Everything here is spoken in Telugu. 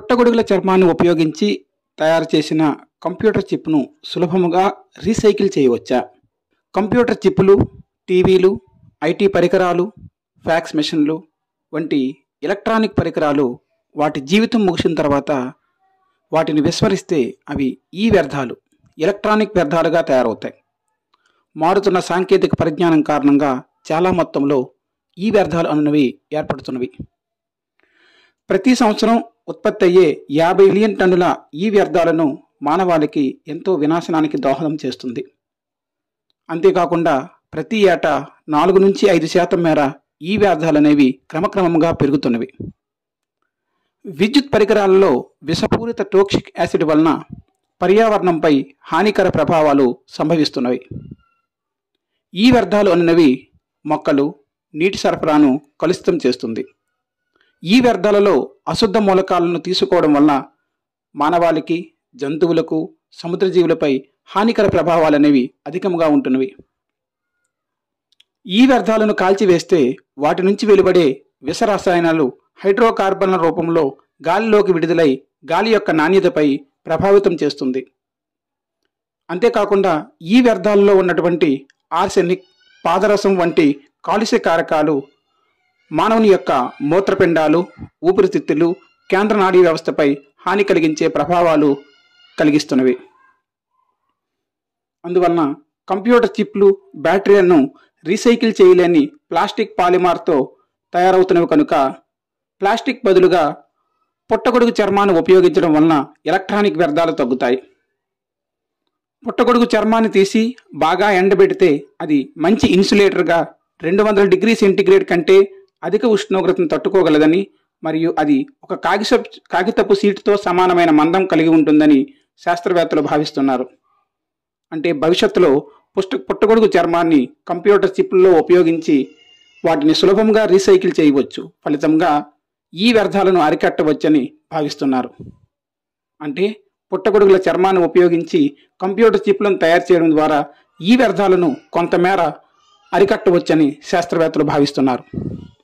పుట్టగొడుగుల చర్మాన్ని ఉపయోగించి తయారు చేసిన కంప్యూటర్ చిప్ను సులభముగా రీసైకిల్ చేయవచ్చా? కంప్యూటర్ చిప్పులు, టీవీలు, ఐటీ పరికరాలు, ఫ్యాక్స్ మెషిన్లు వంటి ఎలక్ట్రానిక్ పరికరాలు వాటి జీవితం ముగిసిన తర్వాత వాటిని విస్మరిస్తే అవి వ్యర్థాలు, ఎలక్ట్రానిక్ వ్యర్థాలుగా తయారవుతాయి. మారుతున్న సాంకేతిక పరిజ్ఞానం కారణంగా చాలా మొత్తంలో వ్యర్థాలు అనునవి ఏర్పడుతున్నవి. ప్రతి సంవత్సరం ఉత్పత్తి అయ్యే 50 మిలియన్ టన్నుల వ్యర్థాలను మానవాళికి ఎంతో వినాశనానికి దోహదం చేస్తుంది. అంతేకాకుండా ప్రతి ఏటా 4 నుంచి 5% మేర వ్యర్థాలనేవి క్రమక్రమంగా పెరుగుతున్నవి. విద్యుత్ పరికరాలలో విషపూరిత టోక్సిక్ యాసిడ్ వలన పర్యావరణంపై హానికర ప్రభావాలు సంభవిస్తున్నవి. వ్యర్థాలు అనునవి మొక్కలు, నీటి సరఫరాను కలుషితం చేస్తుంది. వ్యర్థాలలో అశుద్ధ మూలకాలను తీసుకోవడం వలన మానవాళికి, జంతువులకు, సముద్ర జీవులపై హానికర ప్రభావాలు అనేవి అధికంగా ఉంటున్నవి. వ్యర్థాలను కాల్చివేస్తే వాటి నుంచి వెలువడే విష రసాయనాలు హైడ్రోకార్బన్ల రూపంలో గాలిలోకి విడుదలై గాలి యొక్క నాణ్యతపై ప్రభావితం చేస్తుంది. అంతేకాకుండా వ్యర్థాలలో ఉన్నటువంటి ఆర్సెనిక్, పాదరసం వంటి కాలుష్య కారకాలు మానవుని యొక్క మూత్రపిండాలు, ఊపిరితిత్తులు, కేంద్ర నాడీ వ్యవస్థపై హాని కలిగించే ప్రభావాలు కలిగిస్తున్నవి. అందువలన కంప్యూటర్ చిప్లు, బ్యాటరీలను రీసైకిల్ చేయలేని ప్లాస్టిక్ పాలిమార్తో తయారవుతున్నవి కనుక ప్లాస్టిక్ బదులుగా పుట్టగొడుగు చర్మాన్ని ఉపయోగించడం వలన ఎలక్ట్రానిక్ వ్యర్థాలు తగ్గుతాయి. పుట్టగొడుగు చర్మాన్ని తీసి బాగా ఎండబెడితే అది మంచి ఇన్సులేటర్గా 200 డిగ్రీ సెంటీగ్రేడ్ కంటే అధిక ఉష్ణోగ్రతను తట్టుకోగలదని, మరియు అది ఒక కాగితపు సీటుతో సమానమైన మందం కలిగి ఉంటుందని శాస్త్రవేత్తలు భావిస్తున్నారు. అంటే భవిష్యత్తులో పుట్టగొడుగు చర్మాన్ని కంప్యూటర్ చిప్లలో ఉపయోగించి వాటిని సులభంగా రీసైకిల్ చేయవచ్చు. ఫలితంగా వ్యర్థాలను అరికట్టవచ్చని భావిస్తున్నారు. అంటే పుట్టగొడుగుల చర్మాన్ని ఉపయోగించి కంప్యూటర్ చిప్లను తయారు చేయడం ద్వారా వ్యర్థాలను కొంతమేర అరికట్టవచ్చని శాస్త్రవేత్తలు భావిస్తున్నారు.